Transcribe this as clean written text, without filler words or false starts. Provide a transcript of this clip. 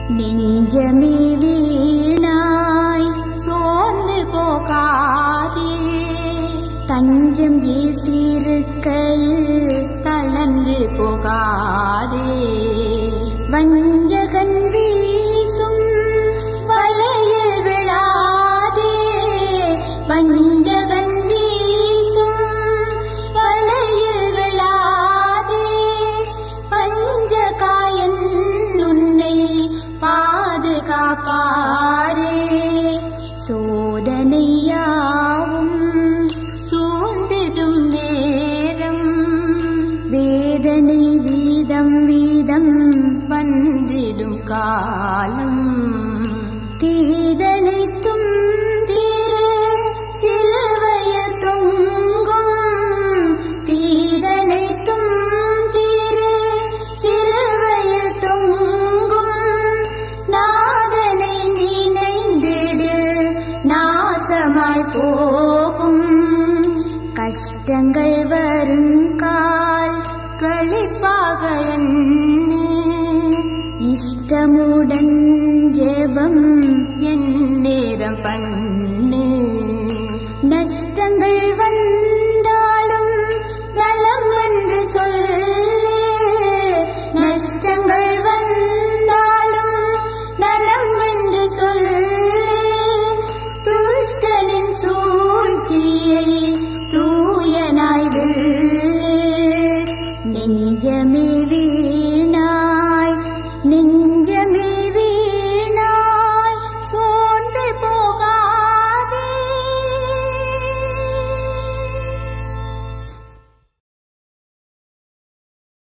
நெஞ்சமே வீணாய் சோர்ந்து போகாதே, தஞ்சம் ஏசிருக்கையில் தளர்ந்து போகாதே. வஞ்சகன் வீசும் வலையில் விழாதே, வஞ்சகன் வீசும் வலையில் விழாதே. பஞ்சகாயன் உன்னை பாதுகாப்பாரே, சோதனையாவும் சூழ்ந்திடும் நேரம் வேதனை வீதம் வீதம் வந்திடும் காலம். தீதனைத்தும் தீர சிலுவையில் தொங்கும், தீதனைத்தும் தீர சிலுவையில் தொங்கும். நாதனை நினைந்திடு நாசமாய் போகும், கஷ்டங்கள் வருங்கால் களிப்பாக எண்ணு. இஷ்டமுடன் ஜெபம் என் நேரம் பண்ணு. நஷ்டங்கள் வந்தாலும் நலம் என்று சொல்லு, நஷ்டங்கள் வந்தாலும் நலம் என்று சொல்லு. துஷ்டனின் சூழ்ச்சியை தூயனாய் வெல்லு, நெஞ்சமே